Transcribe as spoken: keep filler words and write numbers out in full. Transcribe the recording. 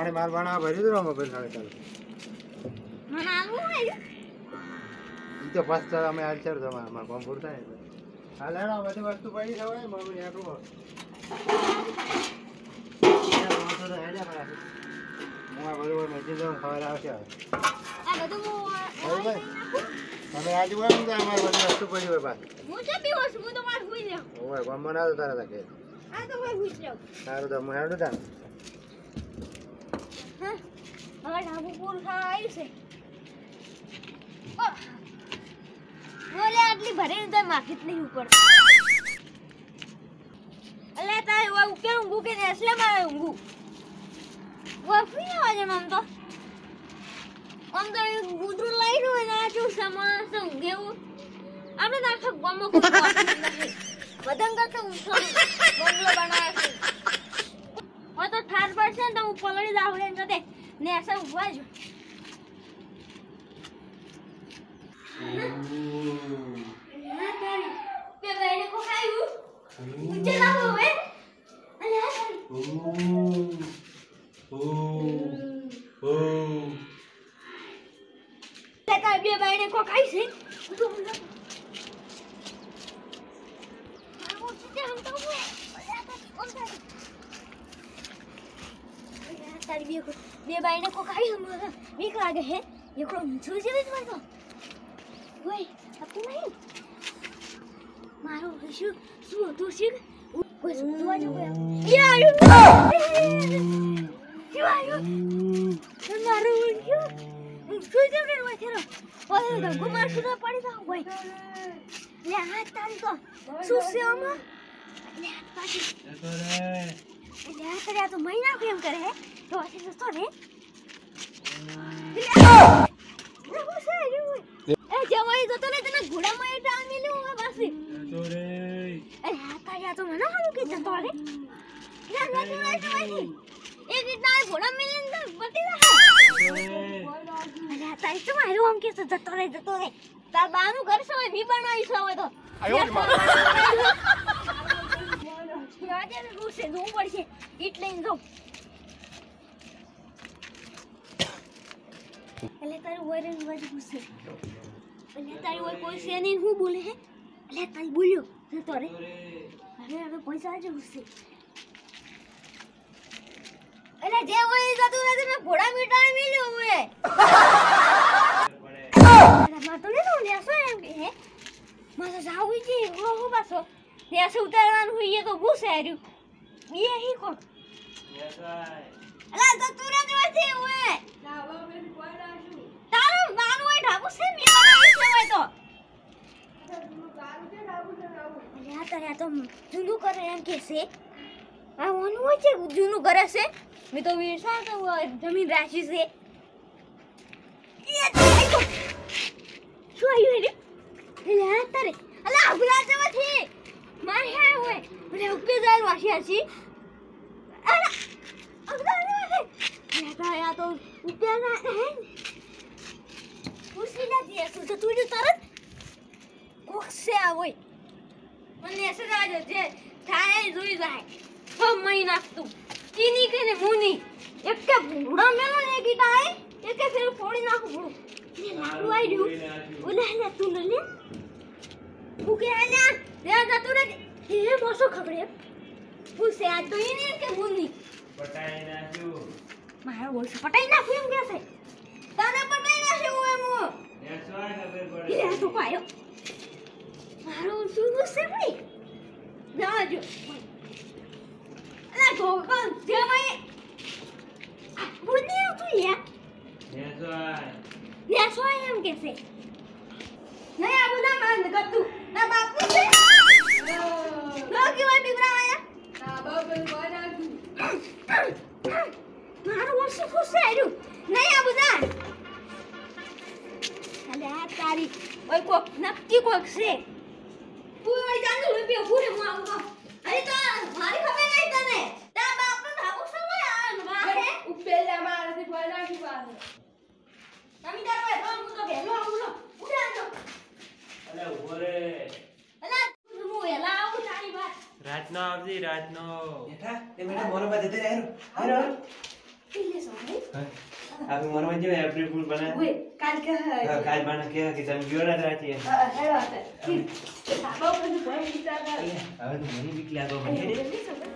પાણી માર બનાવવા ભરી દો મોબાઈલ ખાલી ચાલો મને આવું હોય ઈ તો પાસ અમે હાલ ચાર જમા અમાર કામ પૂરતા ને હાલ હેડો બધી વસ્તુ પડી છે હોય મમ્મી આટલું હું આ બધું મેજી દઉં ખબર આવશે આ બધું હું ભાઈ તમે આજે હોય ને અમારે બધી વસ્તુ પડી હોય પાસ હું છે પીવો છું હું તો માર હુઈ જાઉં ઓય ગામ માં ના તારા કે આ તો હું હુઈ જાઉં સારું તો હું હેડો તા હા હવે ઢાબુ પૂર ખાવા આવ્યું છે બોલે આટલી ભરેલી તો માખી જ નહીં ઉપર અલ્યા તારે વા ઉકે ઊંઘું કે એટલે મારે ઊંઘું વા ફ્રી આવાજે આમ તો આમ તો ગુદરું લાઈન હોય ને આ જો સામાન છે ઊંઘે એવું આપણે તો આખા ગામમાં કોઈ વધન કરતા ઊંચો બંગલો બનાવે છે હવે તો ઠાર પડશે ને તો હું પલળી જાઉં એમ કદે ને એસે ઊભા જો બે બેને કો ખાયું ઊંચે લાવો હવે અલે આ ઓ ઓ ઓ લેતા બે બેને કો ખાઈ છે તો હું આવો સીધે હમ તો હું કોણ થાય તારી બે બે બેને કો ખાઈ હમ બીક લાગે હે એકડો ઊંચો છે જ મારતો ઓય આપું નહીં મારો શું શું હતું શીખ કોઈ જોવા જો યા આયો શું આયો મારો ઉડ્યો શું છે કે ઓય થેરો ઓય તો ગુમાર સુધા પડી જાવ ઓય લે હાથ તારી તો શું છે આમાં લે હાથ પાછી તો રે લે હાથ રે તો મહિના કેમ કરે હે તો આથી તો ને એ જમાઈ તો તને તને ઘોડામાં એ ટાંગ મેલ્યો હવે બાસી તો રે એ હાતા યા તો મને હાલું કે જતો રે ના ના તો રે જમાઈ એક ઇટના ઘોડા મેલીને તો બટી જા અરે હાતા ઈ તો મારો આમ કે જતો રે જતો રે તાર બાનું ઘર છે વી બનાવી છે હવે તો આયો રે માં આજે રૂસે જોવું પડશે ઈટ લઈને જો એટલે તારું વરે વજ ગુસ્સે એટલે તારી ઓય કોઈ છે નહીં હું બોલે હે એટલે તારી બોલ્યો જતો રે હવે હવે પૈસા જ ગુસ્સે એટલે જે હોય જતું રહે તને ઘોડા મીઠા મેલ્યો હવે માર તો ને લે સો એમ કે હે મારે જાવું છે ઓ હો પાછો ત્યાં ઉતારવાનું હોય તો ગુસ્સે આવ્યું એ હી કોણ અલા જતું રહે જવાથી ઓય લાવા મેં કોઈ રાશું તારો નાનો એ ઢાબુ છે મે બનાવી છે હોય તો તારું છે ઢાબુ છે ઢાબુ અલ્યા તારે તો જૂનું કરે એમ કે છે આ ઓનું હોય છે જૂનું કરે છે મે તો વિચાર તો જમીન રાશી છે એ તો શું આવ્યું રે અલ્યા તારે અલા અગલા જવાથી માર હે હોય મને ઉકે જાય વાશી આસી અલા અગલા જવાથી અલ્યા તો ઉકે ના હે ઉસીલા દે તો તું જો તરત કોક્ષે આવોય મને એસે રાજો જે થાય જોઈ જાય છ મહિના તું ચીની કે ને મુની એક કે ભૂડા મેલો ને ગીટા આય એક કે ફેર ફોડી નાખું ભૂડું ને લાડુ આઈ રહ્યું ઓલા ને તું લે ઉકે આના રે જતું રે એ મોસો ખબરે પૂછે આ તો ઈને કે મુની પટાઈ નાખ્યું મારો બોલ પટાઈ નાખ્યું એમ કે છે તારા પટાઈ નાખ્યું એમ એ સોય ખબર પડે એ તો પાયો મારો શું છે ભાઈ જાજો અલા ગોગન જે ભાઈ બુની તું યા ને સોય ને સોય એમ કે છે નહીં આ બધા માંગ કરતું ના બાપુ છે નો કે ભાઈ બિગડા આયા ના બાપુ કોઈ નાખું મારો વર્ષ ખુશ આવ્યું નહીં આ બધા અલ્યા તારી ઓય કોક નક્કી કોક છે તું ઓય ચાલુ રૂપિયો પૂરે હું આવું અરે તો મારી ખબર નહીં તને તા બાપ નો ધાબુ સમય આ વાહે ઉપેલા મારાથી કોઈ નાખી પાસે તમે તાર ભાઈ રોમ હું તો ભેલો આવું લો ઉડે આજો અલે ઉભો રે અલા હું એલા આવું તારી વાત રાતનો આવજી રાતનો બેટા એ મેડમ મોરો બા દેતે રહે હારો એટલે શું હે આ મનમાં જો એપ્રિલ ફૂલ બનાય ઓય કાલ કે હે હા, કાલ બને કે કે તમે ગયો ના રાતી હેડો ઠીક બાબા બધું ભાઈ વિચાર હવે તો મને બીક લાગો મને કરે